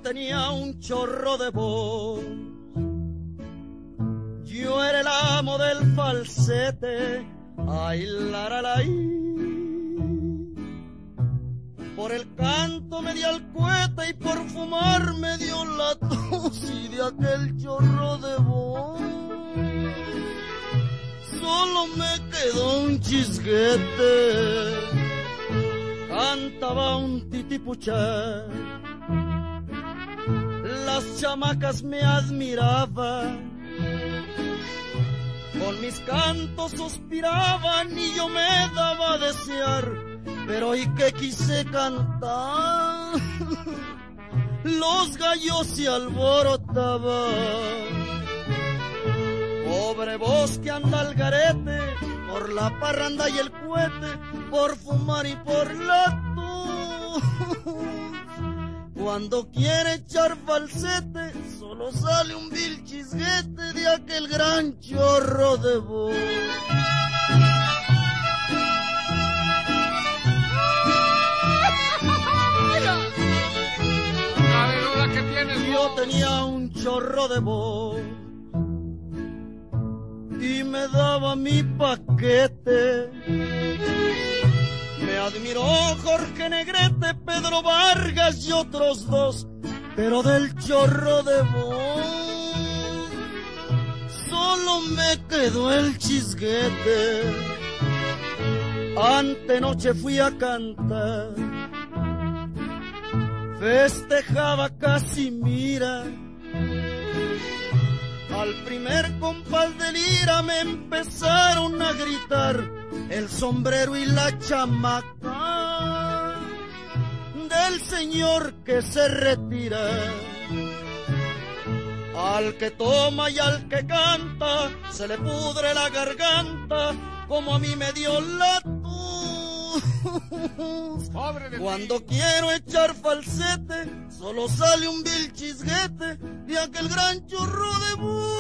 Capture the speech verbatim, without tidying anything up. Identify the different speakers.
Speaker 1: tenía un chorro de voz. Yo era el amo del falsete, ay, la, la, la, por el canto me di al cohete y por fumar me dio la tos y de aquel chorro de voz solo me quedó un chisguete. Cantaba un titipuchá, las chamacas me admiraban, con mis cantos suspiraban y yo me daba a desear, pero ¿y qué quise cantar? Los gallos se alborotaban. Pobre voz que anda al garete, por la parranda y el cohete, por fumar y por la tos. Cuando quiere echar falsete, solo sale un vil chisguete de aquel gran chorro de voz. Yo tenía un chorro de voz y me daba mi paquete. Me admiró Jorge Negrete, Pedro Vargas y otros dos, pero del chorro de voz solo me quedó el chisguete. Antenoche fui a cantar, festejaba Casimira. Al primer compás de lira me empezaron a gritar el sombrero y la chamaca del señor que se retira. Al que toma y al que canta se le pudre la garganta, como a mí me dio la tos. Cuando quiero echar falsete, solo sale un vil chisguete de aquel gran chorro de voz.